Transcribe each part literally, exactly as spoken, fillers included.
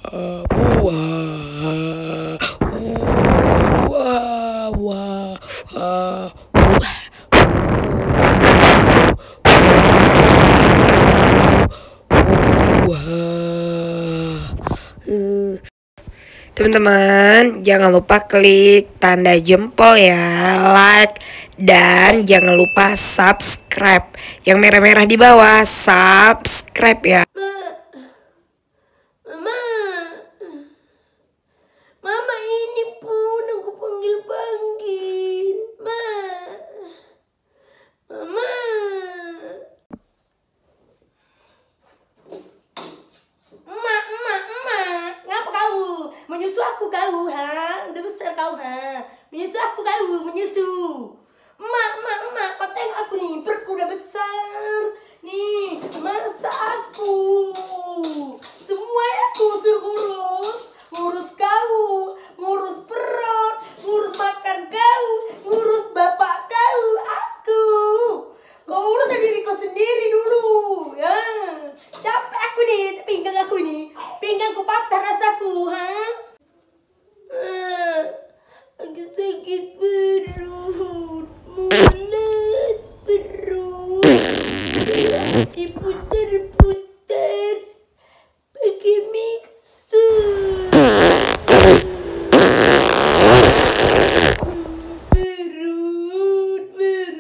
Wah, wah, wah, wah, wah. Teman-teman, jangan lupa klik tanda jempol ya, like, dan jangan lupa subscribe. Yang merah-merah di bawah, subscribe ya. Mama, Mama ini pun aku panggil-panggil. Ma, Mama. Emak, emak, emak. Ngapa kau? Menyusu aku kau, ha? Udah besar kau, ha? Menyusu aku kau, menyusu. Emak, emak, emak. Kau tengok aku nih, perutku udah besar. Nih, masa aku. Semua aku suruh ngurus. Ngurus kau, ngurus perut, ngurus makan kau, ngurus bapak kau, aku. Kau urus diri kau sendiri dulu, ya. Capek aku nih, pinggang aku nih. Pinggangku patah rasaku, ha? Ah, aku sakit perut, mules perut. Diputar-putar pakai mixer. Perut, perut.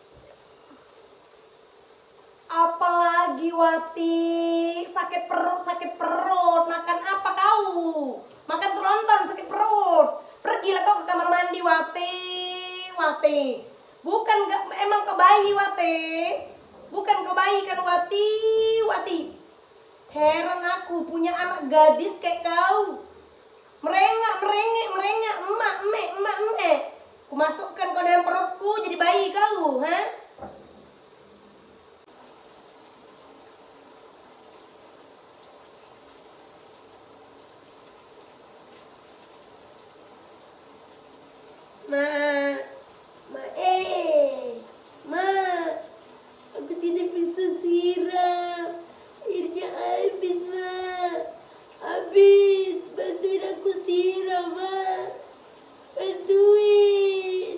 Apalagi Wati, sakit perut, sakit perut. Makan apa kau? Makan tronton, sakit perut. Pergilah kau ke kamar mandi, Wati. Wati, bukan gak, emang kau bayi, Wati. Bukan kau bayi kan, Wati. Wati, heran aku punya anak gadis kayak kau. Merengak, merengek, merengak, emak, emek, emak, emek. Ku masukkan kau dalam perutku jadi bayi kau, ha? Ma, ma, eh, ma, aku tidak bisa siram, airnya habis, ma, habis, bantuin aku siram, ma, bantuin.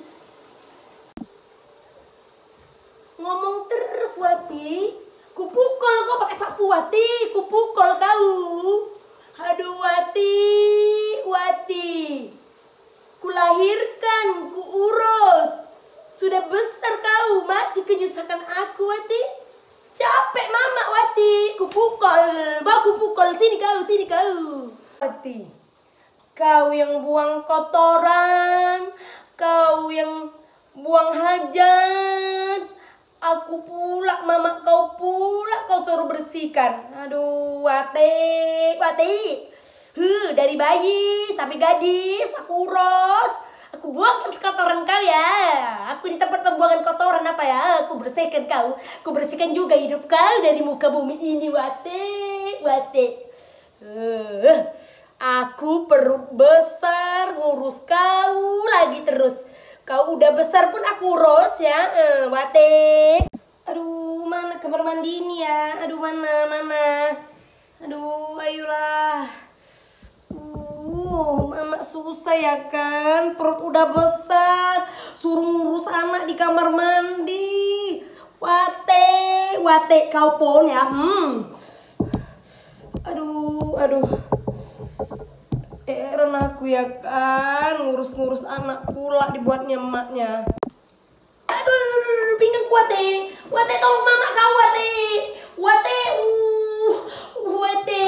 Ngomong terus, Wati, ku pukul kau pakai sapu, Wati, ku pukul kau. Aduh, Wati, Wati. Kulahirkan, ku urus. Sudah besar kau, masih menyusahkan aku, Wati. Capek mama, Wati. Ku pukul, bawa ku pukul. Sini kau, sini kau. Wati, kau yang buang kotoran, kau yang buang hajat. Aku pula, mama kau pula kau suruh bersihkan. Aduh, Wati, Wati. Huh, dari bayi sampai gadis, aku urus. Aku buang kotoran kau ya. Aku di tempat pembuangan kotoran apa ya. Aku bersihkan kau. Aku bersihkan juga hidup kau dari muka bumi ini, Wati. Wati. Uh, aku perut besar, ngurus kau lagi terus. Kau udah besar pun aku urus ya, uh, Wati. Aduh, mana kamar mandi ini ya? Aduh, mana, mana? Aduh, ayolah. Uh, mama susah ya kan, perut udah besar, suruh ngurus anak di kamar mandi. Wate, Wate kau pun ya. Hmm. Aduh, aduh. Heran aku ya kan, ngurus-ngurus anak pula dibuatnya emaknya. Aduh, aduh, aduh, aduh, pinggang Wate. Wate tolong mama kau, Wate. Wate, uh, Wate.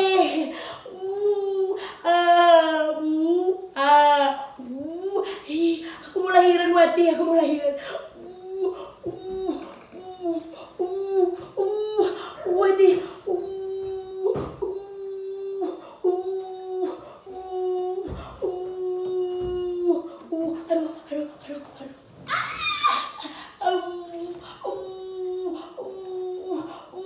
Ah, bu, ah, bu, hi, aku mau lahiran, Wati, aku mau lahiran. Uh, uh, uh, uh, uh, Wati, uh, uh, uh, uh, uh, uh, aduh, aduh, aduh, aduh. Ah, uh, uh, uh, uh,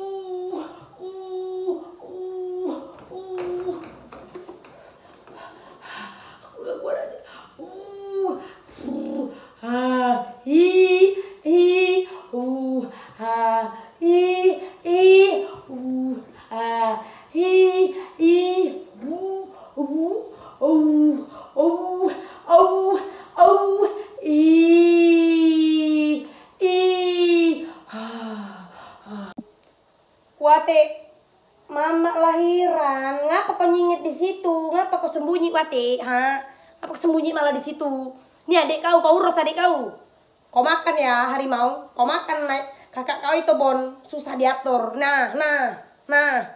Mama lahiran, ngapa kau nyingit di situ? Ngapa kau sembunyi, Wati? Ha? Ngapa kau sembunyi malah di situ? Nih adik kau, kau urus adik kau. Kau makan ya harimau, kau makan naik kakak kau itu Bon, susah diatur. Nah, nah, nah.